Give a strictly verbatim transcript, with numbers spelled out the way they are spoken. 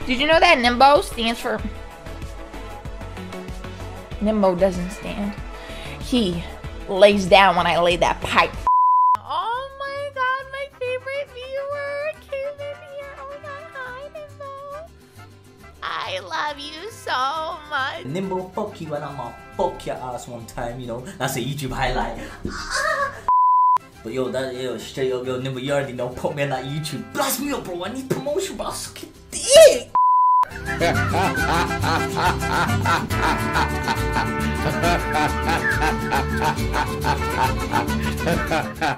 Did you know that Nimbo stands for... Nimbo doesn't stand. He lays down when I lay that pipe. Oh my god, my favorite viewer came in here. Oh my god, hi Nimbo. I love you so much. Nimbo, fuck you and I'ma fuck your ass one time, you know. That's a YouTube highlight. But yo, that yo, straight up, yo, Nimbo, you already know, put me on that YouTube. Blast me up, bro. I need promotion, bro. Suck it dick.